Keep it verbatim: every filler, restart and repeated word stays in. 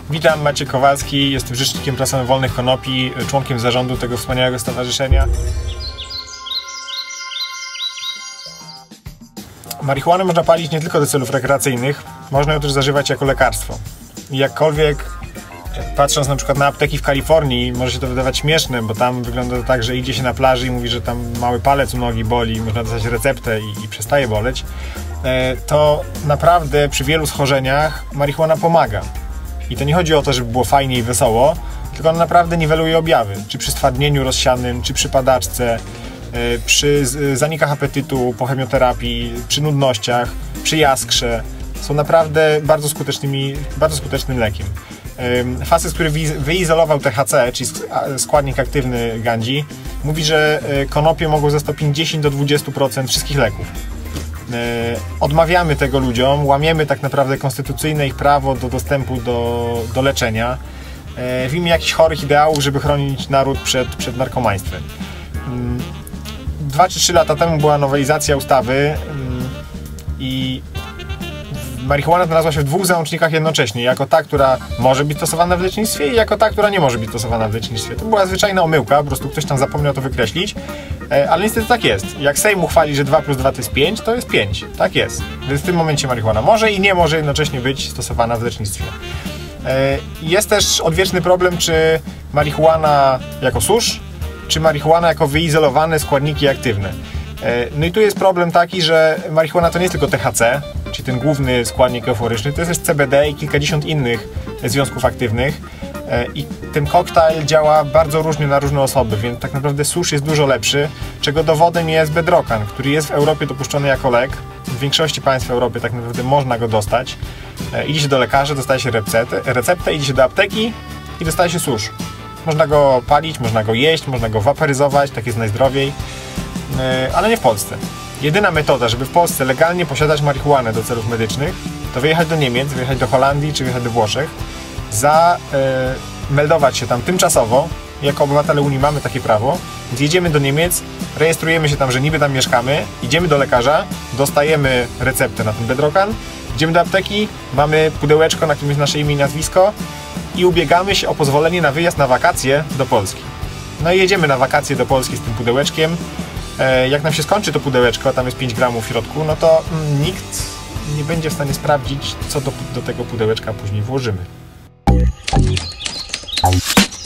Witam, Maciej Kowalski, jestem rzecznikiem prasowym Wolnych Konopi, członkiem zarządu tego wspaniałego stowarzyszenia. Marihuanę można palić nie tylko do celów rekreacyjnych, można ją też zażywać jako lekarstwo. I jakkolwiek, patrząc na przykład na apteki w Kalifornii, może się to wydawać śmieszne, bo tam wygląda to tak, że idzie się na plaży i mówi, że tam mały palec u nogi boli, można dostać receptę i, i przestaje boleć, to naprawdę przy wielu schorzeniach marihuana pomaga. I to nie chodzi o to, żeby było fajnie i wesoło, tylko ona naprawdę niweluje objawy. Czy przy stwardnieniu rozsianym, czy przy padaczce, przy zanikach apetytu po chemioterapii, przy nudnościach, przy jaskrze. Są naprawdę bardzo, skutecznymi, bardzo skutecznym lekiem. Facet, który wyizolował T H C, czyli składnik aktywny gandzi, mówi, że konopie mogą zastąpić dziesięć do dwudziestu procent wszystkich leków. Odmawiamy tego ludziom, łamiemy tak naprawdę konstytucyjne ich prawo do dostępu do, do leczenia w imię jakichś chorych ideałów, żeby chronić naród przed, przed narkomaństwem. Dwa czy trzy lata temu była nowelizacja ustawy i marihuana znalazła się w dwóch załącznikach jednocześnie, jako ta, która może być stosowana w lecznictwie i jako ta, która nie może być stosowana w lecznictwie. To była zwyczajna omyłka, po prostu ktoś tam zapomniał to wykreślić, ale niestety tak jest. Jak Sejm uchwali, że dwa plus dwa to jest pięć, to jest pięć. Tak jest. Więc w tym momencie marihuana może i nie może jednocześnie być stosowana w lecznictwie. Jest też odwieczny problem, czy marihuana jako susz, czy marihuana jako wyizolowane składniki aktywne. No i tu jest problem taki, że marihuana to nie jest tylko T H C, czyli ten główny składnik euforyczny, to jest też C B D i kilkadziesiąt innych związków aktywnych i ten koktajl działa bardzo różnie na różne osoby, więc tak naprawdę susz jest dużo lepszy, czego dowodem jest Bedrocan, który jest w Europie dopuszczony jako lek. W większości państw Europy tak naprawdę można go dostać. Idzie się do lekarza, dostaje się receptę, receptę idzie się do apteki i dostaje się susz. Można go palić, można go jeść, można go waporyzować, tak jest najzdrowiej, ale nie w Polsce. Jedyna metoda, żeby w Polsce legalnie posiadać marihuanę do celów medycznych, to wyjechać do Niemiec, wyjechać do Holandii czy wyjechać do Włoszech, zameldować się tam tymczasowo. Jako obywatele Unii mamy takie prawo, więc jedziemy do Niemiec, rejestrujemy się tam, że niby tam mieszkamy, idziemy do lekarza, dostajemy receptę na ten Bedrocan, idziemy do apteki, mamy pudełeczko, na którym jest nasze imię i nazwisko i ubiegamy się o pozwolenie na wyjazd na wakacje do Polski. No i jedziemy na wakacje do Polski z tym pudełeczkiem. Jak nam się skończy to pudełeczko, tam jest pięć gramów w środku, no to nikt nie będzie w stanie sprawdzić, co do, do tego pudełeczka później włożymy.